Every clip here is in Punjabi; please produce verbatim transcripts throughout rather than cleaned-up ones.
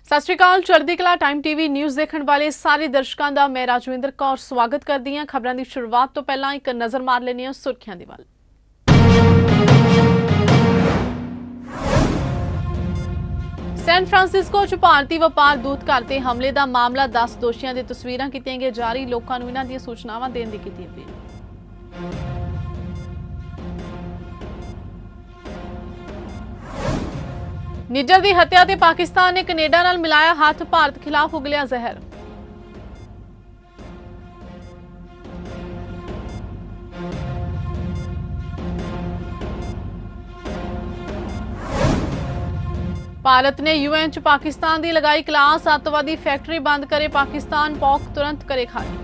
सत श्री अकाल। चढ़दी कला टाइम टीवी न्यूज़ देखने वाले सारे दर्शकों का मैं राजविंदर कौर स्वागत करती हाँ। खबरों की शुरुआत तो पहला एक नज़र मार लेने हैं सुर्खियां दी वल। सैन फ्रांसिस्को च भारतीय व्यापार दूत घर ते हमले का मामला दस दोषियों की तस्वीरां कीतियां गई जारी। लोगों को इन्हां दी सूचनावां देण दी कीती अपील। निज्जर की हत्या ते पाकिस्तान ने कनेडा नाल मिलाया हाथ, भारत खिलाफ उगलिया जहर। भारत ने यूएन च पाकिस्तान की लगाई क्लास, अतवादी फैक्ट्री बंद करे पाकिस्तान, पौक तुरंत करे खाली।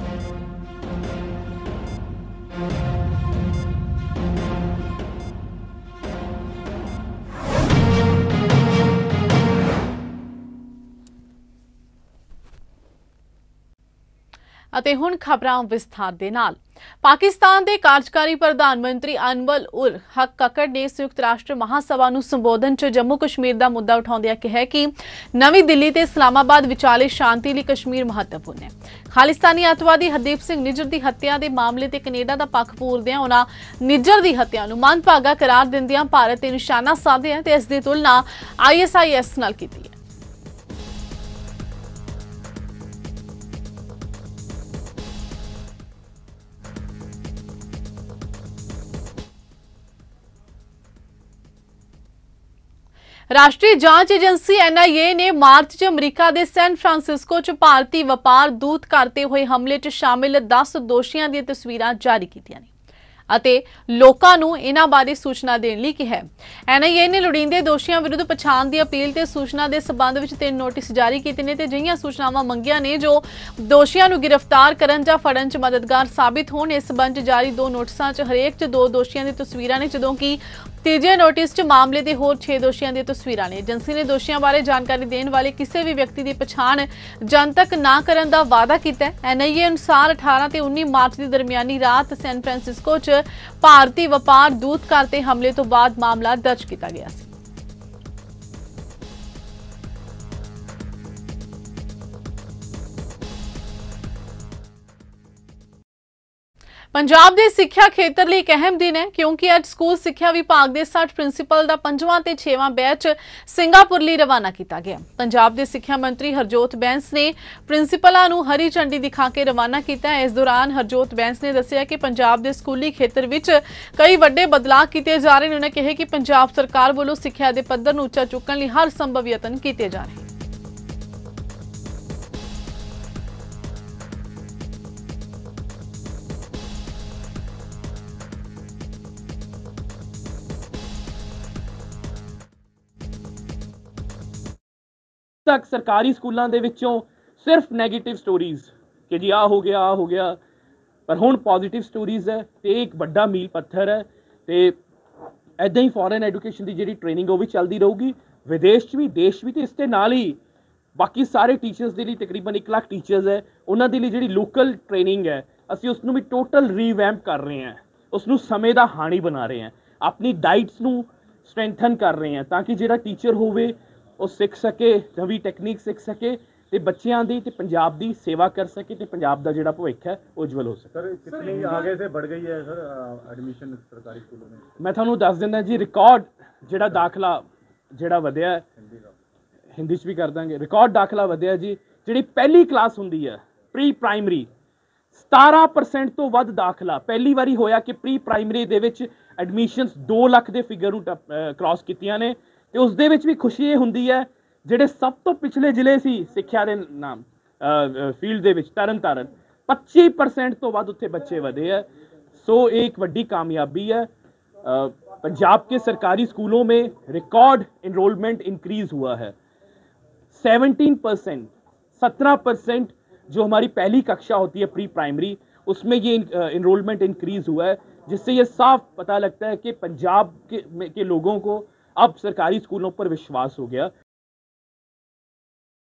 ਅਤੇ ਹੁਣ ਖਬਰਾਂ ਵਿਸਥਾਰ ਦੇ ਨਾਲ। ਪਾਕਿਸਤਾਨ ਦੇ ਕਾਰਜਕਾਰੀ ਪ੍ਰਧਾਨ ਮੰਤਰੀ ਅਨਵਰ ਉਲ ਹਕ ਕੱਕੜ ਨੇ ਸੰਯੁਕਤ ਰਾਸ਼ਟਰ ਮਹਾਸਭਾ ਨੂੰ ਸੰਬੋਧਨ 'ਚ ਜੰਮੂ ਕਸ਼ਮੀਰ ਦਾ ਮੁੱਦਾ ਉਠਾਉਂਦਿਆਂ ਕਿਹਾ ਕਿ ਨਵੀਂ ਦਿੱਲੀ ਤੇ ਇਸਲਾਮਾਬਾਦ ਵਿਚਾਲੇ ਸ਼ਾਂਤੀ ਲਈ ਕਸ਼ਮੀਰ ਮਹੱਤਵਪੂਰਨ ਹੈ। ਖਾਲਿਸਤਾਨੀ ਅੱਤਵਾਦੀ ਹਰਦੀਪ ਸਿੰਘ ਨਿੱਜਰ ਦੀ ਹੱਤਿਆ ਦੇ ਮਾਮਲੇ ਤੇ ਕੈਨੇਡਾ ਦਾ ਪੱਖ ਪੂਰਦਿਆਂ ਉਹਨਾਂ ਨਿੱਜਰ ਦੀ ਹੱਤਿਆ ਨੂੰ ਮੰਦਭਾਗਾ ਕਰਾਰ ਦਿੰਦਿਆਂ ਭਾਰਤ ਤੇ ਨਿਸ਼ਾਨਾ ਸਾਧਿਆ ਤੇ ਇਸ ਦੀ ਤੁਲਨਾ ਆਈ ਐਸ ਆਈ ਐਸ ਨਾਲ ਕੀਤੀ ਹੈ। राष्ट्रीय जांच एजेंसी एन आई ए ने मार्च च अमरीका के सैन फ्रांसिस्को च भारतीय व्यापार दूत करते हुए हमले च शामिल दस दोषियों दी तस्वीरां जारी कीतियां ने ਅਤੇ ਲੋਕਾਂ ਨੂੰ ਇਹਨਾਂ ਬਾਰੇ ਸੂਚਨਾ ਦੇਣ ਲਈ ਕਿਹਾ। ਐਨ ਆਈ ਏ ਨੇ ਲੋੜੀਂਦੇ ਦੋਸ਼ੀਆਂ ਵਿਰੁੱਧ ਪਛਾਣ ਦੀ ਅਪੀਲ ਤੇ ਸੂਚਨਾ ਦੇ ਸਬੰਧ ਵਿੱਚ ਤਿੰਨ ਨੋਟਿਸ ਜਾਰੀ ਕੀਤੇ ਨੇ ਤੇ ਜਿਹੀਆਂ ਸੂਚਨਾਵਾਂ ਮੰਗੀਆਂ ਨੇ ਜੋ ਦੋਸ਼ੀਆਂ ਨੂੰ ਗ੍ਰਿਫਤਾਰ ਕਰਨ ਜਾਂ ਫੜਨ 'ਚ ਮਦਦਗਾਰ ਸਾਬਿਤ ਹੋਣ। ਇਸ ਸਬੰਧ 'ਚ ਜਾਰੀ ਦੋ ਨੋਟਿਸਾਂ 'ਚ ਹਰੇਕ 'ਚ ਦੋ ਦੋਸ਼ੀਆਂ ਦੀ ਤਸਵੀਰਾਂ ਨੇ, ਜਦੋਂ ਕਿ ਤੀਜੇ ਨੋਟਿਸ 'ਚ ਮਾਮਲੇ ਦੇ ਹੋਰ ਛੇ ਦੋਸ਼ੀਆਂ ਦੀਆਂ ਤਸਵੀਰਾਂ ਨੇ। ਏਜੰਸੀ ਨੇ ਦੋਸ਼ੀਆਂ ਬਾਰੇ ਜਾਣਕਾਰੀ ਦੇਣ ਵਾਲੇ ਕਿਸੇ ਵੀ ਵਿਅਕਤੀ ਦੀ ਪਛਾਣ ਜਨਤਕ ਨਾ ਕਰਨ ਦਾ ਵਾਅਦਾ ਕੀਤਾ ਹੈ। ਐਨ ਆਈ ਏ ਅਨੁਸਾਰ ਅਠਾਰਾਂ ਤੇ ਉੱਨੀ ਮਾਰਚ ਦੀ ਦਰਮਿਆਨੀ ਰਾਤ ਸੈਨ ਫਰਾਂਸਿਸਕੋ 'ਚ ਭਾਰਤੀ ਵਪਾਰ ਦੂਤ ਘਰ ਤੇ ਹਮਲੇ ਤੋਂ ਬਾਅਦ ਮਾਮਲਾ ਦਰਜ ਕੀਤਾ ਗਿਆ ਸੀ। पंजाब के सिक्ख्या खेतर लिए एक अहम दिन है क्योंकि अज स्कूल सिक्ख्या विभाग के साठ प्रिंसीपल का पंजवां ते छेवां बैच सिंगापुर लिए रवाना किया गया। पंजाब के सिक्ख्या मंत्री हरजोत बैंस ने प्रिंसीपलों को हरी झंडी दिखा के रवाना किया। इस दौरान हरजोत बैंस ने दस्सिया कि पंजाब के स्कूली खेतर में कई वड्डे बदलाव किए जा रहे हैं। उन्होंने कहा कि पंजाब सरकार वालों सिक्ख्या के पद्धर नूं उच्चा चुकण लई हर संभव यतन किए जा रहे हैं। तक सरकारी स्कूलों के विचों सिर्फ नैगेटिव स्टोरीज कि जी आ हो गया आ हो गया, पर हुण पॉजिटिव स्टोरीज है तो एक बड़ा मील पत्थर है। तो ऐदा ही फॉरन एजुकेशन की जी ट्रेनिंग वो भी चलती रहूगी, विदेश भी देश भी। तो इसके नाल ही बाकी सारे टीचर्स के लिए तकरीबन एक लाख टीचर्स है, उन्होंने लिए जी लोकल ट्रेनिंग है असी उसनों भी टोटल रीवैम्प कर रहे हैं, उसनों समय का हाणी बना रहे हैं, अपनी डाइट्स नूं स्ट्रेंथन कर रहे हैं ताकि जो टीचर होवे ਉਹ ਸਿੱਖ ਸਕੇ, ਨਵੀਂ ਟੈਕਨੀਕ ਸਿੱਖ ਸਕੇ ਤੇ ਬੱਚਿਆਂ ਦੀ ਤੇ ਪੰਜਾਬ ਦੀ ਸੇਵਾ ਕਰ ਸਕੇ ਤੇ ਪੰਜਾਬ ਦਾ ਜਿਹੜਾ ਭਵਿੱਖ ਹੈ ਉਜਵਲ ਹੋ ਸਕੇ। ਸਰ ਕਿੰਨੀ ਆਗੇ ਸੇ बढ़ गई है सर एडमिशन सरकारी स्कूलों में? मैं ਤੁਹਾਨੂੰ ਦੱਸ ਦਿੰਦਾ ਜੀ, ਰਿਕਾਰਡ ਜਿਹੜਾ ਦਾਖਲਾ ਜਿਹੜਾ ਵਧਿਆ ਹਿੰਦੀ 'ਚ ਵੀ ਕਰ ਦਾਂਗੇ। ਰਿਕਾਰਡ ਦਾਖਲਾ ਵਧਿਆ ਜੀ। ਜਿਹੜੀ ਪਹਿਲੀ ਕਲਾਸ ਹੁੰਦੀ ਹੈ ਪ੍ਰੀ ਪ੍ਰਾਇਮਰੀ, ਸਤਾਰਾਂ ਪਰਸੈਂਟ ਤੋਂ ਵੱਧ ਦਾਖਲਾ ਪਹਿਲੀ ਵਾਰੀ ਹੋਇਆ ਕਿ ਪ੍ਰੀ ਪ੍ਰਾਇਮਰੀ ਦੇ ਵਿੱਚ ਐਡਮਿਸ਼ਨਸ ਦੋ ਲੱਖ ਦੇ ਫਿਗਰ ਨੂੰ ਕ੍ਰਾਸ ਕੀਤੀਆਂ ਨੇ। ਤੇ ਉਸ ਦੇ ਵਿੱਚ ਵੀ ਖੁਸ਼ੀ ਇਹ ਹੁੰਦੀ ਹੈ ਜਿਹੜੇ ਸਭ ਤੋਂ ਪਿਛਲੇ ਜ਼ਿਲ੍ਹੇ ਸੀ ਸਿੱਖਿਆ ਦੇ ਨਾਮ ਫੀਲਡ ਦੇ ਵਿੱਚ ਤਰਨ ਤਾਰਨ ਪੱਚੀ ਪਰਸੈਂਟ ਤੋਂ ਵੱਧ ਉੱਥੇ ਬੱਚੇ ਵਧੇ ਹੈ। सो एक बड़ी कामयाबी है। पंजाब के सरकारी स्कूलों में रिकॉर्ड इनरोलमेंट इंक्रीज हुआ है। सत्रह परसेंट सत्रह परसेंट जो हमारी पहली कक्षा होती है प्री प्राइमरी, उसमें ये इनरोलमेंट इंक्रीज हुआ है, जिससे ये साफ पता लगता है कि पंजाब के, के लोगों को अब सरकारी स्कूलों पर विश्वास हो गया।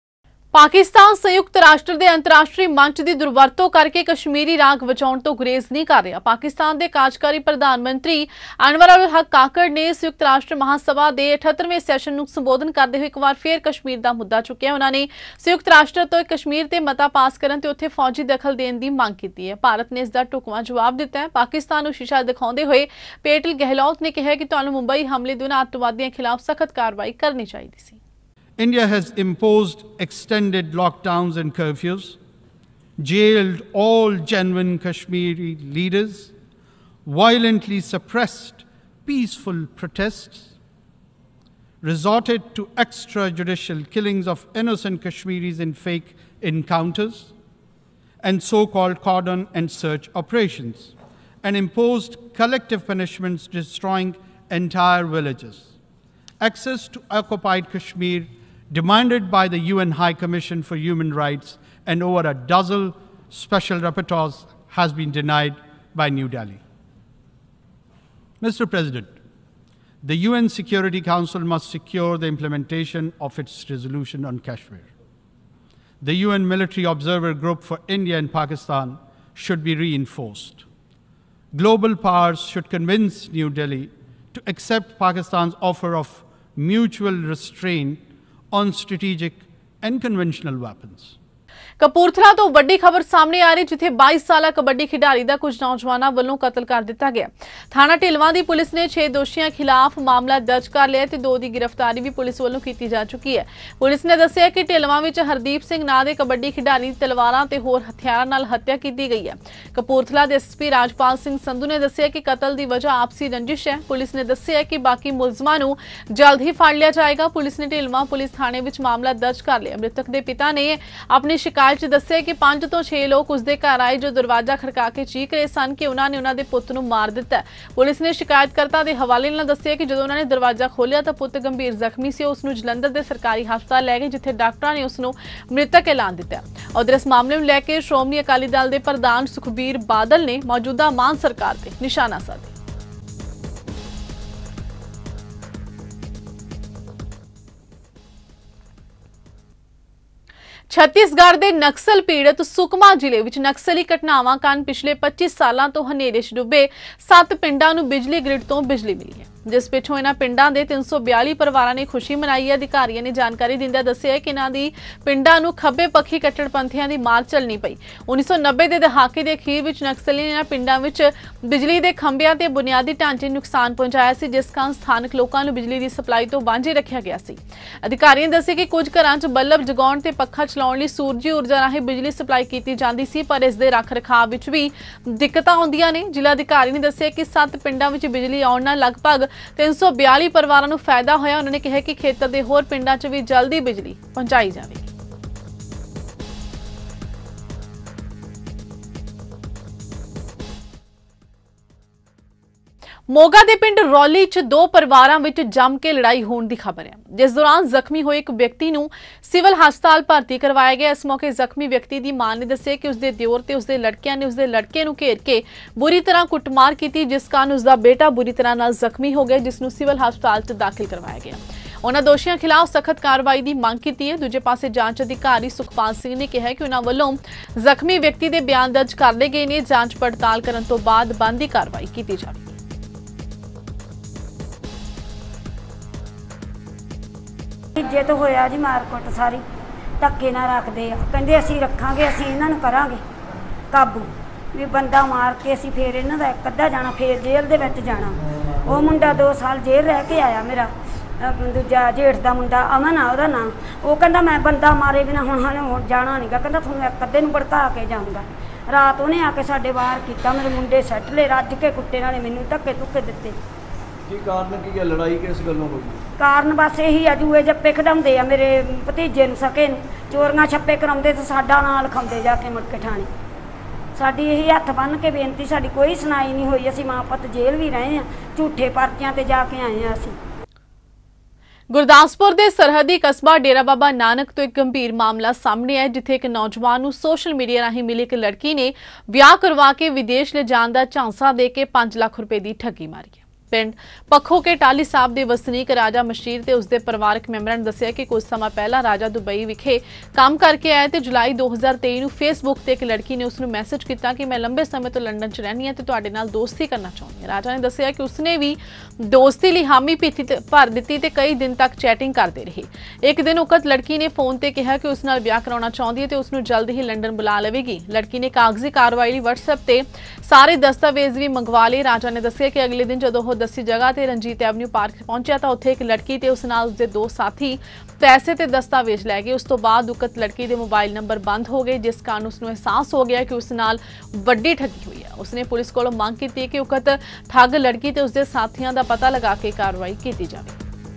ਪਾਕਿਸਤਾਨ ਸੰਯੁਕਤ ਰਾਸ਼ਟਰ ਦੇ ਅੰਤਰਰਾਸ਼ਟਰੀ ਮੰਚ ਦੀ ਦੁਰਵਰਤੋਂ ਕਰਕੇ ਕਸ਼ਮੀਰੀ ਰਾਗ ਵਜਾਉਣ ਤੋਂ ਗੁਰੇਜ਼ ਨਹੀਂ ਕਰ ਰਿਹਾ। ਪਾਕਿਸਤਾਨ ਦੇ ਕਾਰਜਕਾਰੀ ਪ੍ਰਧਾਨ ਮੰਤਰੀ ਅਨਵਰ ਉਲ ਹਕ ਕਾਕੜ ਨੇ ਸੰਯੁਕਤ ਰਾਸ਼ਟਰ ਮਹਾਸਭਾ ਦੇ ਅਠੱਤਰਵੇਂ ਸੈਸ਼ਨ ਨੂੰ ਸੰਬੋਧਨ ਕਰਦੇ ਹੋਏ ਇੱਕ ਵਾਰ ਫੇਰ ਕਸ਼ਮੀਰ ਦਾ ਮੁੱਦਾ ਚੁੱਕਿਆ। ਉਹਨਾਂ ਨੇ ਸੰਯੁਕਤ ਰਾਸ਼ਟਰ ਤੋਂ ਕਸ਼ਮੀਰ ਤੇ ਮਤਾ ਪਾਸ ਕਰਨ ਤੇ ਉੱਥੇ ਫੌਜੀ ਦਖਲ ਦੇਣ ਦੀ ਮੰਗ ਕੀਤੀ ਹੈ। ਭਾਰਤ ਨੇ ਇਸ ਦਾ ਢੁਕਵਾਂ ਜਵਾਬ ਦਿੱਤਾ ਹੈ। ਪਾਕਿਸਤਾਨ ਨੂੰ ਸ਼ੀਸ਼ਾ ਦਿਖਾਉਂਦੇ ਹੋਏ ਪੇਟਲ ਗਹਿਲੋਤ ਨੇ ਕਿਹਾ ਕਿ ਤੁਹਾਨੂੰ ਮੁੰਬਈ ਹਮਲੇ ਦੇ ਉਹਨਾਂ ਅੱਤਵਾਦੀਆਂ ਖਿਲਾਫ ਸਖਤ ਕਾਰਵਾਈ ਕਰਨੀ ਚਾਹੀਦੀ ਸੀ। India has imposed extended lockdowns and curfews, jailed all genuine Kashmiri leaders, violently suppressed peaceful protests, resorted to extrajudicial killings of innocent Kashmiris in fake encounters and so-called cordon and search operations, and imposed collective punishments destroying entire villages. Access to occupied Kashmir demanded by the U N High Commission for Human Rights and over a dozen special rapporteurs has been denied by New Delhi. Mister President, the U N Security Council must secure the implementation of its resolution on Kashmir. The U N Military Observer Group for India and Pakistan should be reinforced. Global powers should convince New Delhi to accept Pakistan's offer of mutual restraint on strategic and conventional weapons. Kapurthala ਤੋਂ ਵੱਡੀ ਖਬਰ ਸਾਹਮਣੇ ਆ ਰਹੀ ਜਿੱਥੇ ਬਾਈ ਸਾਲਾ ਕਬੱਡੀ ਖਿਡਾਰੀ ਦਾ ਕੁਝ ਨੌਜਵਾਨਾਂ ਵੱਲੋਂ ਕਤਲ ਕਰ ਦਿੱਤਾ ਗਿਆ। ਥਾਣਾ ਢਿਲਵਾਂ ਦੀ ਪੁਲਿਸ ਨੇ ਛੇ ਦੋਸ਼ੀਆਂ ਖਿਲਾਫ ਮਾਮਲਾ ਦਰਜ ਕਰ ਲਿਆ ਤੇ ਦੋ ਦੀ ਗ੍ਰਿਫਤਾਰੀ ਵੀ ਪੁਲਿਸ ਵੱਲੋਂ ਕੀਤੀ ਜਾ ਚੁੱਕੀ ਹੈ। ਪੁਲਿਸ ਨੇ ਦੱਸਿਆ ਕਿ ਢਿਲਵਾਂ ਵਿੱਚ ਹਰਦੀਪ ਸਿੰਘ ਨਾਂ ਦੇ ਕਬੱਡੀ ਖਿਡਾਰੀ ਦੀ ਤਲਵਾਰਾਂ ਤੇ ਹੋਰ ਹਥਿਆਰਾਂ ਨਾਲ ਹੱਤਿਆ ਕੀਤੀ ਗਈ ਹੈ। ਕਪੂਰਥਲਾ ਦੇ ਐਸਪੀ ਰਾਜਪਾਲ ਸਿੰਘ ਸੰਧੂ ਨੇ ਦੱਸਿਆ ਕਿ ਕਤਲ ਦੀ ਵਜ੍ਹਾ ਆਪਸੀ ਰੰਜਿਸ਼ ਹੈ। ਪੁਲਿਸ ਨੇ ਦੱਸਿਆ ਕਿ ਬਾਕੀ ਮੁਲਜ਼ਮਾਂ ਨੂੰ ਜਲਦ ਹੀ ਫੜ ਲਿਆ ਜਾਏਗਾ। ਪੁਲਿਸ ਨੇ ਢਿਲਵਾਂ ਪੁਲਿਸ ਥਾਣੇ ਵਿੱਚ ਮਾਮਲਾ ਦਰਜ ਕਰ ਲਿਆ। ਮ੍ਰਿਤਕ ਦੇ ਪਿਤਾ ਨੇ ਆਪਣੀ ਸ਼ਿਕਾਇਤ ਚ ਦੱਸਿਆ ਕਿ ਪੰਜ ਤੋਂ ਛੇ ਲੋਕ ਉਸਦੇ ਘਰ ਆਏ ਜੋ ਦਰਵਾਜ਼ਾ ਖੜਕਾ ਕੇ ਚੀਕ ਰਹੇ ਸਨ ਕਿ ਉਹਨਾਂ ਨੇ ਉਹਨਾਂ ਦੇ ਪੁੱਤ ਨੂੰ ਮਾਰ ਦਿੱਤਾ। ਪੁਲਿਸ ਨੇ ਸ਼ਿਕਾਇਤਕਰਤਾ ਦੇ ਹਵਾਲੇ ਨਾਲ ਦੱਸਿਆ ਕਿ ਜਦੋਂ ਉਹਨਾਂ ਨੇ ਦਰਵਾਜ਼ਾ ਖੋਲ੍ਹਿਆ ਤਾਂ ਪੁੱਤ ਗੰਭੀਰ ਜ਼ਖਮੀ ਸੀ। ਉਸ ਨੂੰ ਜਲੰਧਰ ਦੇ ਸਰਕਾਰੀ ਹਸਪਤਾਲ ਲੈ ਗਏ ਜਿੱਥੇ ਡਾਕਟਰਾਂ ਨੇ ਉਸ ਨੂੰ ਮ੍ਰਿਤਕ ਐਲਾਨ ਦਿੱਤਾ। ਉਧਰ ਇਸ ਮਾਮਲੇ ਨੂੰ ਲੈ ਕੇ ਸ਼੍ਰੋਮਣੀ ਅਕਾਲੀ ਦਲ ਦੇ ਪ੍ਰਧਾਨ ਸੁਖਬੀਰ ਬਾਦਲ ਨੇ ਮੌਜੂਦਾ ਮਾਨ ਸਰਕਾਰ ਤੇ ਨਿਸ਼ਾਨਾ ਸਾਧਿਆ। ਛੱਤੀਸਗੜ੍ਹ ਦੇ ਨਕਸਲ ਪੀੜਤ ਸੁਕਮਾ ਜ਼ਿਲ੍ਹੇ ਵਿੱਚ ਨਕਸਲੀ ਘਟਨਾਵਾਂ ਕਾਰਨ ਪਿਛਲੇ ਪੱਚੀ ਸਾਲਾਂ ਤੋਂ ਹਨੇਰੇ 'ਚ ਡੁੱਬੇ ਸੱਤ ਪਿੰਡਾਂ ਨੂੰ ਬਿਜਲੀ ਗ੍ਰਿਡ ਤੋਂ ਬਿਜਲੀ ਮਿਲੀ ਹੈ, ਜਿਸ ਪਿੱਛੋਂ ਇਹਨਾਂ ਪਿੰਡਾਂ ਦੇ ਤਿੰਨ ਸੌ ਬਿਆਲੀ ਪਰਿਵਾਰਾਂ ਨੇ ਖੁਸ਼ੀ ਮਨਾਈ ਹੈ। ਅਧਿਕਾਰੀਆਂ ਨੇ ਜਾਣਕਾਰੀ ਦਿੰਦਿਆਂ ਦੱਸਿਆ ਕਿ ਇਹਨਾਂ ਦੀ ਪਿੰਡਾਂ ਨੂੰ ਖੱਬੇ ਪੱਖੀ ਕੱਟੜਪੰਥੀਆਂ ਦੀ ਮਾਰ ਚੱਲਣੀ ਪਈ। ਉੱਨੀ ਸੌ ਨੱਬੇ ਦੇ ਦਹਾਕੇ ਦੇ ਅਖੀਰ ਵਿੱਚ ਨਕਸਲੀ ਨੇ ਇਹਨਾਂ ਪਿੰਡਾਂ ਵਿੱਚ ਬਿਜਲੀ ਦੇ ਖੰਭਿਆਂ ਤੇ ਬੁਨਿਆਦੀ ਢਾਂਚੇ ਨੂੰ ਨੁਕਸਾਨ ਪਹੁੰਚਾਇਆ ਸੀ, ਜਿਸ ਕਾਰਨ ਸਥਾਨਕ ਲੋਕਾਂ ਨੂੰ ਬਿਜਲੀ ਦੀ ਸਪਲਾਈ ਤੋਂ ਵਾਂਝੇ ਰੱਖਿਆ ਗਿਆ ਸੀ। ਅਧਿਕਾਰੀਆਂ ਨੇ ਦੱਸਿਆ ਕਿ ਕੁਝ ਘਰਾਂ 'ਚ ਬੱਲਬ ਜਗਾਉਣ ਤੇ ਪੱਖਾ ਚਲਾਉਣ ਲਈ ਸੂਰਜੀ ਊਰਜਾ ਰਾਹੀਂ ਬਿਜਲੀ ਸਪਲਾਈ ਕੀਤੀ ਜਾਂਦੀ ਸੀ, ਪਰ ਇਸ ਦੇ ਰੱਖ ਰਖਾਅ ਵਿੱਚ ਵੀ ਦਿੱਕਤਾਂ ਆਉਂਦੀਆਂ ਨੇ। ਜ਼ਿਲ੍ਹਾ ਅਧਿਕਾਰੀ ਨੇ ਦੱਸਿਆ ਕਿ ਸੱਤ ਪਿੰਡਾਂ ਵਿੱਚ ਬਿਜਲੀ ਆਉਣ ਨਾਲ ਲਗਭਗ ਤਿੰਨ ਸੌ ਬਿਆਲੀ ਪਰਿਵਾਰਾਂ ਨੂੰ ਫਾਇਦਾ ਹੋਇਆ। ਉਹਨਾਂ ਨੇ ਕਿਹਾ ਕਿ ਖੇਤਰ ਦੇ ਹੋਰ ਪਿੰਡਾਂ 'ਚ ਵੀ ਜਲਦੀ ਬਿਜਲੀ ਪਹੁੰਚਾਈ ਜਾਵੇਗੀ। ਮੋਗਾ ਦੇ ਪਿੰਡ ਰੌਲੀ 'ਚ ਦੋ ਪਰਿਵਾਰਾਂ ਵਿੱਚ ਜੰਮ ਕੇ ਲੜਾਈ ਹੋਣ ਦੀ ਖਬਰ ਹੈ, ਜਿਸ ਦੌਰਾਨ ਜ਼ਖਮੀ ਹੋਏ ਇੱਕ ਵਿਅਕਤੀ ਨੂੰ ਸਿਵਲ ਹਸਪਤਾਲ ਭਰਤੀ ਕਰਵਾਇਆ ਗਿਆ। ਇਸ ਮੌਕੇ ਜ਼ਖਮੀ ਵਿਅਕਤੀ ਦੀ ਮਾਂ ਨੇ ਦੱਸਿਆ ਕਿ ਉਸਦੇ ਦਿਓਰ ਤੇ ਉਸਦੇ ਲੜਕਿਆਂ ਨੇ ਉਸਦੇ ਲੜਕੇ ਨੂੰ ਘੇਰ ਕੇ ਬੁਰੀ ਤਰ੍ਹਾਂ ਕੁੱਟਮਾਰ ਕੀਤੀ, ਜਿਸ ਕਾਰਨ ਉਸਦਾ ਬੇਟਾ ਬੁਰੀ ਤਰ੍ਹਾਂ ਨਾਲ ਜ਼ਖਮੀ ਹੋ ਗਿਆ, ਜਿਸ ਨੂੰ ਸਿਵਲ ਹਸਪਤਾਲ 'ਚ ਦਾਖਲ ਕਰਵਾਇਆ ਗਿਆ। ਉਹਨਾਂ ਦੋਸ਼ੀਆਂ ਖਿਲਾਫ ਸਖਤ ਕਾਰਵਾਈ ਦੀ ਮੰਗ ਕੀਤੀ ਹੈ। ਦੂਜੇ ਪਾਸੇ ਜਾਂਚ ਅਧਿਕਾਰੀ ਸੁਖਪਾਲ ਸਿੰਘ ਨੇ ਕਿਹਾ ਕਿ ਉਹਨਾਂ ਵੱਲੋਂ ਜ਼ਖਮੀ ਵਿਅਕਤੀ ਦੇ ਬਿਆਨ ਦਰਜ ਕਰ ਲਏ ਗਏ ਨੇ। ਜਾਂਚ ਪੜਤਾਲ ਕਰਨ ਤੋਂ ਬਾਅਦ ਬਣਦੀ ਕਾਰਵਾਈ ਕੀਤੀ ਜਾਵੇਗੀ। ਇੱਜ਼ਤ ਹੋਇਆ ਜੀ, ਮਾਰਕੁੱਟ ਸਾਰੀ ਧੱਕੇ ਨਾਲ ਰੱਖਦੇ ਆ। ਕਹਿੰਦੇ ਅਸੀਂ ਰੱਖਾਂਗੇ, ਅਸੀਂ ਇਹਨਾਂ ਨੂੰ ਕਰਾਂਗੇ ਕਾਬੂ, ਵੀ ਬੰਦਾ ਮਾਰ ਕੇ ਅਸੀਂ ਫੇਰ ਇਹਨਾਂ ਦਾ ਇੱਕ ਅੱਧਾ ਜਾਣਾ ਫੇਰ ਜੇਲ੍ਹ ਦੇ ਵਿੱਚ ਜਾਣਾ। ਉਹ ਮੁੰਡਾ ਦੋ ਸਾਲ ਜੇਲ੍ਹ ਰਹਿ ਕੇ ਆਇਆ, ਮੇਰਾ ਦੂਜਾ ਜੇਠ ਦਾ ਮੁੰਡਾ ਅਮਨ ਆ ਉਹਦਾ ਨਾਂ। ਉਹ ਕਹਿੰਦਾ ਮੈਂ ਬੰਦਾ ਮਾਰੇ ਬਿਨਾਂ ਹੁਣ ਹੁਣ ਜਾਣਾ ਨਹੀਂ ਗਾ, ਕਹਿੰਦਾ ਤੁਹਾਨੂੰ ਇੱਕ ਅੱਧੇ ਨੂੰ ਭੜਕਾ ਕੇ ਜਾਊਂਗਾ। ਰਾਤ ਉਹਨੇ ਆ ਕੇ ਸਾਡੇ ਬਾਹਰ ਕੀਤਾ, ਮੇਰੇ ਮੁੰਡੇ ਸੱਟ ਲਏ, ਰੱਜ ਕੇ ਕੁੱਟੇ ਨਾਲੇ ਮੈਨੂੰ ਧੱਕੇ ਧੁੱਕੇ ਦਿੱਤੇ। ਕੀ ਕਾਰਨ ਕੀ ਹੈ ਲੜਾਈ ਕਿਸ ਗੱਲੋਂ ਹੋਈ? ਕਾਰਨ ਬਸ ਇਹੀ ਆ, ਜੂਏ ਜੱਪੇ ਖਿਡਾਉਂਦੇ ਆ ਮੇਰੇ ਭਤੀਜੇ ਨੂੰ, ਸਕੇ ਨੂੰ ਚੋਰੀਆਂ ਛੱਪੇ ਕਰਾਉਂਦੇ ਤੇ ਸਾਡਾ ਨਾਂ ਲਿਖਾਉਂਦੇ ਜਾ ਕੇ ਮੁੜ ਕੇ ਠਾਣੇ। ਸਾਡੀ ਇਹੀ ਹੱਥ ਬੰਨ੍ਹ ਕੇ ਬੇਨਤੀ, ਸਾਡੀ ਕੋਈ ਸੁਣਾਈ ਨਹੀਂ ਹੋਈ। ਅਸੀਂ ਮਾਂ ਪੁੱਤ ਜੇਲ੍ਹ ਵੀ ਰਹੇ ਆ, ਝੂਠੇ ਪਰਚਿਆਂ ਤੇ ਜਾ ਕੇ ਆਏ ਆ ਅਸੀਂ। ਗੁਰਦਾਸਪੁਰ ਦੇ ਸਰਹੱਦੀ ਕਸਬਾ ਡੇਰਾ ਬਾਬਾ ਨਾਨਕ ਤੋਂ ਇੱਕ ਗੰਭੀਰ ਮਾਮਲਾ ਸਾਹਮਣੇ ਆਇਆ, ਜਿੱਥੇ ਇੱਕ ਨੌਜਵਾਨ ਨੂੰ ਸੋਸ਼ਲ ਮੀਡੀਆ ਰਾਹੀਂ ਮਿਲੀ ਇੱਕ ਲੜਕੀ ਨੇ ਵਿਆਹ ਕਰਵਾ ਕੇ ਵਿਦੇਸ਼ ਲੈ ਜਾਣ ਦਾ ਝਾਂਸਾ ਦੇ ਕੇ ਪੰਜ ਲੱਖ ਰੁਪਏ ਦੀ ਠੱਗੀ ਮਾਰੀ ਹੈ। ਪਿੰਡ ਪੱਖੋ ਕੇ ਟਾਲੀ ਸਾਹਿਬ ਦੇ ਵਸਨੀਕ ਰਾਜਾ ਮਸ਼ੀਰ ਤੇ ਉਸਦੇ ਪਰਿਵਾਰਕ ਮੈਂਬਰਾਂ ਨੇ ਦੱਸਿਆ ਕਿ ਕੁਝ ਸਮਾਂ ਪਹਿਲਾਂ ਰਾਜਾ ਦੁਬਈ ਵਿਖੇ ਕੰਮ ਕਰਕੇ ਆਇਆ ਤੇ ਜੁਲਾਈ ਦੋ ਹਜ਼ਾਰ ਤੇਈ ਨੂੰ ਫੇਸਬੁੱਕ ਤੇ ਇੱਕ ਲੜਕੀ ਨੇ ਉਸ ਨੂੰ ਮੈਸੇਜ ਕੀਤਾ ਕਿ ਮੈਂ ਲੰਬੇ ਸਮੇਂ ਤੋਂ ਲੰਡਨ 'ਚ ਰਹਿੰਦੀ ਹਾਂ ਤੇ ਤੁਹਾਡੇ ਨਾਲ ਦੋਸਤੀ ਕਰਨਾ ਚਾਹੁੰਦੀ ਹਾਂ। ਰਾਜਾ ਨੇ ਦੱਸਿਆ ਕਿ ਉਸਨੇ ਵੀ ਦੋਸਤੀ ਲਈ ਹਾਮੀ ਭੀਤੀ ਤੇ ਭਰ ਦਿੱਤੀ ਤੇ ਕਈ ਦਿਨ ਤੱਕ ਚੈਟਿੰਗ ਕਰਦੇ ਰਹੇ। ਇੱਕ ਦਿਨ ਉਕਤ ਲੜਕੀ ਨੇ ਫੋਨ ਤੇ ਕਿਹਾ ਕਿ ਉਸ ਨਾਲ ਵਿਆਹ ਕਰਾਉਣਾ ਚਾਹੁੰਦੀ ਹੈ ਤੇ ਉਸ ਨੂੰ ਜਲਦ ਹੀ ਲੰਡਨ ਬੁਲਾ ਲਵੇਗੀ। ਲੜਕੀ ਨੇ ਕਾਗਜ਼ੀ ਕਾਰਵਾਈ ਲਈ WhatsApp ਤੇ ਸਾਰੇ ਦਸਤਾਵੇਜ਼ ਵੀ ਮੰਗਵਾ ਲਏ। ਰਾਜਾ ਨੇ ਦੱਸਿਆ ਕਿ ਅਗਲੇ ਦਿਨ ਜਦੋਂ ਉਹ ਦੱਸੀ ਜਗ੍ਹਾ ਤੇ ਰਣਜੀਤ ਐਵਨਿਊ ਪਾਰਕ ਪਹੁੰਚਿਆ ਤਾਂ ਉੱਥੇ ਇੱਕ ਲੜਕੀ ਤੇ ਉਸ ਨਾਲ ਉਸਦੇ ਦੋ ਸਾਥੀ ਪੈਸੇ ਤੇ ਦਸਤਾਵੇਜ਼ ਲੈ ਗਏ। ਉਸ ਤੋਂ ਬਾਅਦ ਉਕਤ ਲੜਕੀ ਦੇ ਮੋਬਾਈਲ ਨੰਬਰ ਬੰਦ ਹੋ ਗਏ, ਜਿਸ ਕਾਰਨ ਉਸ ਨੂੰ ਅਹਿਸਾਸ ਹੋ ਗਿਆ ਕਿ ਉਸ ਨਾਲ ਵੱਡੀ ਠੱਗੀ ਹੋਈ ਹੈ। ਉਸਨੇ ਪੁਲਿਸ ਕੋਲੋਂ ਮੰਗ ਕੀਤੀ ਕਿ ਉਕਤ ਠੱਗ ਲੜਕੀ ਤੇ ਉਸਦੇ ਸਾਥੀਆਂ ਦਾ ਪਤਾ ਲਗਾ ਕੇ ਕਾਰਵਾਈ ਕੀਤੀ ਜਾਵੇ।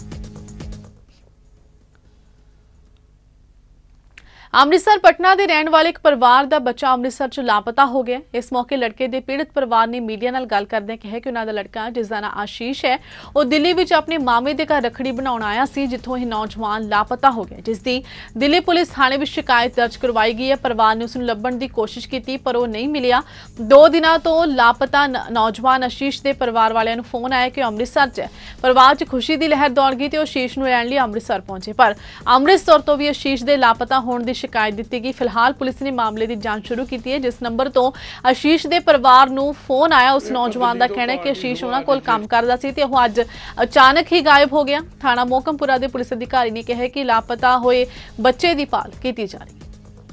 ਅੰਮ੍ਰਿਤਸਰ ਪਟਨਾ ਦੇ ਰਹਿਣ ਵਾਲੇ ਇੱਕ ਪਰਿਵਾਰ ਦਾ ਬੱਚਾ ਅੰਮ੍ਰਿਤਸਰ 'ਚ ਲਾਪਤਾ ਹੋ ਗਿਆ। ਇਸ ਮੌਕੇ ਲੜਕੇ ਦੇ ਪੀੜਤ ਪਰਿਵਾਰ ਨੇ ਮੀਡੀਆ ਨਾਲ ਗੱਲ ਕਰਦਿਆਂ ਕਿਹਾ ਕਿ ਉਹਨਾਂ ਦਾ ਲੜਕਾ, ਜਿਸ ਦਾ ਨਾਂ ਆਸ਼ੀਸ਼ ਹੈ, ਉਹ ਦਿੱਲੀ ਵਿੱਚ ਆਪਣੇ ਮਾਮੇ ਦੇ ਘਰ ਰੱਖੜੀ ਬਣਾਉਣ ਆਇਆ ਸੀ, ਜਿੱਥੋਂ ਇਹ ਨੌਜਵਾਨ ਲਾਪਤਾ ਹੋ ਗਿਆ, ਜਿਸ ਦੀ ਦਿੱਲੀ ਪੁਲਿਸ ਥਾਣੇ ਵਿੱਚ ਸ਼ਿਕਾਇਤ ਦਰਜ ਕਰਵਾਈ ਗਈ ਹੈ। ਪਰਿਵਾਰ ਨੇ ਉਸ ਨੂੰ ਲੱਭਣ ਦੀ ਕੋਸ਼ਿਸ਼ ਕੀਤੀ ਪਰ ਉਹ ਨਹੀਂ ਮਿਲਿਆ। ਦੋ ਦਿਨਾਂ ਤੋਂ ਲਾਪਤਾ ਨੌਜਵਾਨ ਆਸ਼ੀਸ਼ ਦੇ ਪਰਿਵਾਰ ਵਾਲਿਆਂ ਨੂੰ ਫੋਨ ਆਇਆ ਕਿ ਅੰਮ੍ਰਿਤਸਰ 'ਚ ਹੈ। ਪਰਿਵਾਰ 'ਚ ਖੁਸ਼ੀ ਦੀ ਲਹਿਰ ਦੌੜ ਗਈ ਤੇ ਉਹ ਆਸ਼ੀਸ਼ ਨੂੰ ਲੈਣ ਲਈ ਅੰਮ੍ਰਿਤਸਰ ਪਹੁੰਚੇ, ਪਰ ਅੰਮ੍ਰਿਤਸਰ ਤੋਂ ਵੀ ਆਸ਼ੀਸ਼ ਦੇ ਲਾਪਤਾ ਹੋਣ ਦੀ शिकायत दी गई। फिलहाल पुलिस ने मामले की जांच शुरू की है। जिस नंबर तो आशीष के परिवार को फोन आया, उस नौजवान का कहना है कि आशीष उन्होंने कोल काम करता सी ते अज अचानक ही गायब हो गया। थाना मोहकमपुरा के पुलिस अधिकारी ने कहा कि लापता हुए बच्चे की भाल की जा रही है।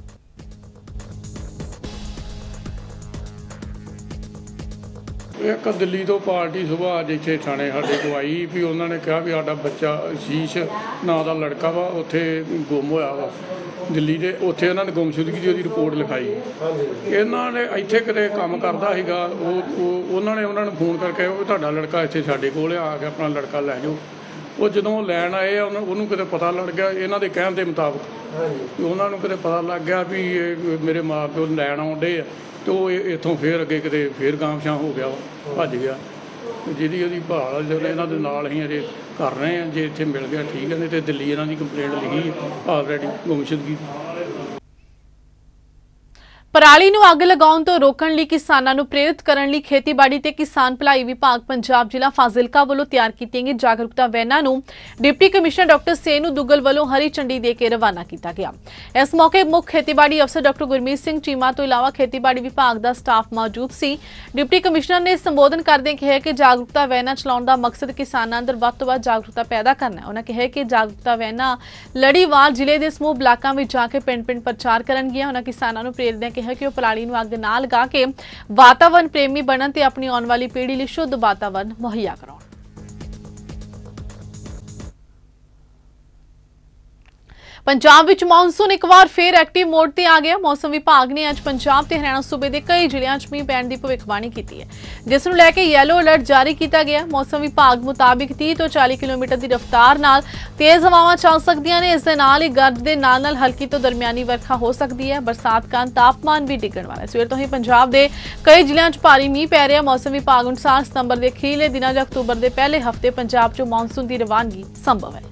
एक दिल्ली तो पार्टी सुबह अज इतने थाने साढ़े को आई भी उन्होंने कहा भी साडा बच्चा आशीष ना का लड़का वा उत्थे गुम होया वा दिल्ली दे, उत्थे इन्होंने गुमशुदगी की रिपोर्ट लिखाई। इन्होंने इत्थे किते काम करदा सीगा, उन्होंने उन्होंने फोन करके तुहाडा लड़का इत्थे साडे कोल आ के अपना लड़का लै जाओ। वो जदों लैन आए उन्होंने किते पता लग गया, इन्हों के कहण के मुताबिक उन्होंने किते पता लग गया भी मेरे माँ प्यो लैन आउंदे आ, तो इतों फिर अगे किते फिर गांवशां हो गया, भज गया। जिहदी उहदी भाल जो इन्हां दे नाल ही अजे कर रहे हैं, जे इत्थे मिल गया ठीक है, नहीं तो दिल्ली इन्हां दी कंप्लेंट लिखी ऑलरेडी गुमशुदगी। पराली ਨੂੰ ਅੱਗ ਲਗਾਉਣ ਤੋਂ ਰੋਕਣ ਲਈ ਕਿਸਾਨਾਂ ਨੂੰ ਪ੍ਰੇਰਿਤ ਕਰਨ ਲਈ ਖੇਤੀਬਾੜੀ ਤੇ ਕਿਸਾਨ ਭਲਾਈ ਵਿਭਾਗ ਪੰਜਾਬ ਜ਼ਿਲ੍ਹਾ ਫਾਜ਼ਿਲਕਾ ਵੱਲੋਂ ਤਿਆਰ ਕੀਤੀਆਂ ਗਈਆਂ ਜਾਗਰੂਕਤਾ ਵੈਨਾਂ ਨੂੰ deputy commissioner doctor Senu Duggal ਵੱਲੋਂ ਹਰੀ ਝੰਡੀ ਦੇ ਕੇ ਰਵਾਨਾ ਕੀਤਾ ਗਿਆ। ਇਸ ਮੌਕੇ ਮੁੱਖ ਖੇਤੀਬਾੜੀ ਅਫਸਰ ਡਾਕਟਰ ਗੁਰਮੀਤ ਸਿੰਘ ਚੀਮਾ ਤੋਂ ਇਲਾਵਾ ਖੇਤੀਬਾੜੀ ਵਿਭਾਗ ਦਾ ਸਟਾਫ ਮੌਜੂਦ ਸੀ। ਡਿਪਟੀ ਕਮਿਸ਼ਨਰ ਨੇ ਸੰਬੋਧਨ ਕਰਦਿਆਂ ਕਿਹਾ ਕਿ ਜਾਗਰੂਕਤਾ ਵੈਨਾਂ ਚਲਾਉਣ ਦਾ ਮਕਸਦ ਕਿਸਾਨਾਂ ਅੰਦਰ ਵੱਧ ਤੋਂ ਵੱਧ ਜਾਗਰੂਕਤਾ ਪੈਦਾ ਕਰਨਾ ਹੈ। ਉਹਨਾਂ ਕਿਹਾ ਕਿ ਜਾਗਰੂਕਤਾ ਵੈਨਾਂ ਲੜੀਵਾਰ ਜ਼ਿਲ੍ਹੇ ਦੇ ਸਮੂਹ ਬਲਾਕਾਂ ਵਿੱਚ ਜਾ ਕੇ ਪਿੰਡ-ਪਿੰਡ ਪ੍ਰਚਾਰ ਕਰਨਗੀਆਂ। ਉਹਨਾਂ ਕਿਸਾਨਾਂ ਨੂੰ ਪ੍ਰੇਰਿਤ है कि पराली नूं अग ना लगा के वातावरण प्रेमी बनन ते अपनी आने वाली पीढ़ी लई शुद्ध वातावरण मुहैया कराउण। पंजाब विच मॉनसून एक बार फिर एक्टिव मोड ते आ गया। मौसम विभाग ने अज पंजाब ते हरियाणा सूबे के कई जिलों में मींह पैण दी भविष्यवाणी की है, जिस नूं लैके येलो अलर्ट जारी किया गया। मौसम विभाग मुताबिक तीस तो चालीस किलोमीटर की रफ्तार नाल तेज हवावां चल सकदियां ने। इस दे नाल ही गर्ज दे नाल नाल हल्की तो दरमियानी वर्खा हो सकती है। बरसात कारण तापमान भी डिगण वाला है। सवेर तो ही पंजाब के कई जिलों में भारी मींह पै रहा। मौसम विभाग अनुसार सितंबर के अखीरले दिनों या अक्तूबर के पहले हफ्ते पंजाब च मॉनसून की रवानगी संभव है।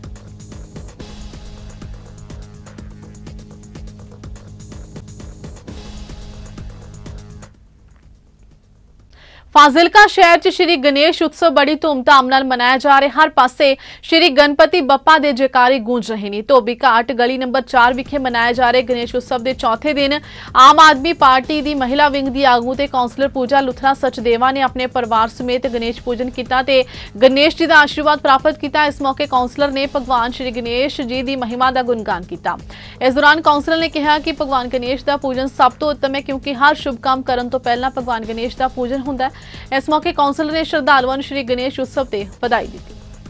फाजिलका शहर च श्री गणेश उत्सव बड़ी धूमधाम नाल मनाया जा रहा है। हर पासे श्री गणपति बप्पा दे जयकारे गूंज रहे हैं। धोबी घाट गली नंबर चार विखे मनाया जा रहे गणेश उत्सव के चौथे दिन आम आदमी पार्टी की महिला विंग की आगू ते कौंसलर पूजा लुथरा सचदेवा ने अपने परिवार समेत गणेश पूजन किया ते गणेश जी का आशीर्वाद प्राप्त किया। इस मौके कौंसलर ने भगवान श्री गणेश जी की महिमा का गुणगान किया। इस दौरान कौंसलर ने कहा कि भगवान गणेश का पूजन सब तो उत्तम है, क्योंकि हर शुभ काम करने तो पहला भगवान गणेश का पूजन होता है। इस मौके कौंसलर ने श्रद्धालुओं को श्री गणेश उत्सव ते बधाई दी।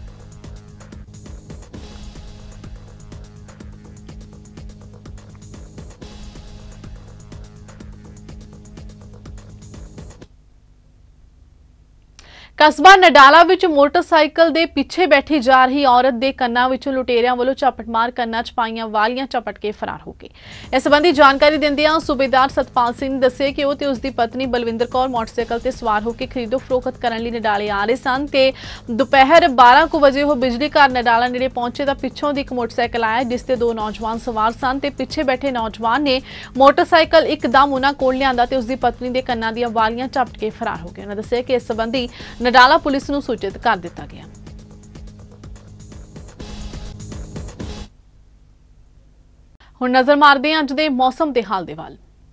कस्बा नडाला विच मोटरसाइकिल दे पीछे बैठी जा रही औरत दे कन्ना विचों लुटेरियां वालों झपट मार कन्ना च पाईयां वालियां झपट के फरार हो गए। इस संबंधी जानकारी दिंदियां सूबेदार सतपाल सिंह ने दस्सिया कि वो ते उसदी पत्नी बलविंदर कौर मोटरसाइकिल ते सवार होकर खरीदो फरोख्त करने लई नडाले आ रहे सन ते दोपहर बारह को बजे वो बिजली घर नडाला नेड़े पहुंचे तां पिछों दी एक मोटरसाइकिल आया, जिस ते दो नौजवान सवार सन ते पिछे बैठे नौजवान ने मोटरसाइकिल एकदम उन्हां कोल लिआंदा ते उसदी पत्नी दे कन्ना दीआं वालियां झपट के फरार हो गए। उन्होंने दस्सिया कि इस संबंधी ਨਡਾਲਾ ਪੁਲਿਸ ਨੂੰ ਸੂਚਿਤ ਕਰ ਦਿੱਤਾ ਗਿਆ। ਹੁਣ ਨਜ਼ਰ ਮਾਰਦੇ ਹਾਂ ਅੱਜ ਦੇ ਮੌਸਮ ਦੇ ਹਾਲ ਦੇ ਵੱਲ।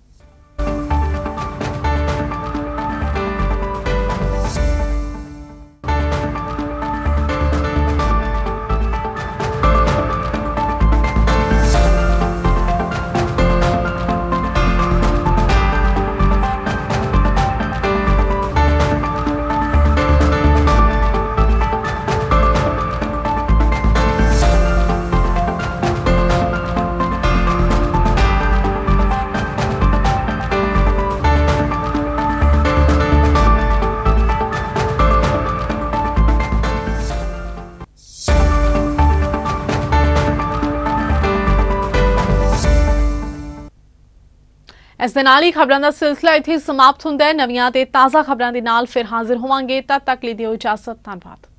इस दे नाल ही खबरों का सिलसिला इत्थे समाप्त हुंदा है। नवीं ते ताज़ा खबरों के नाल फिर हाजिर होवांगे। तद तक लिए दिओ इजाजत। धन्यवाद।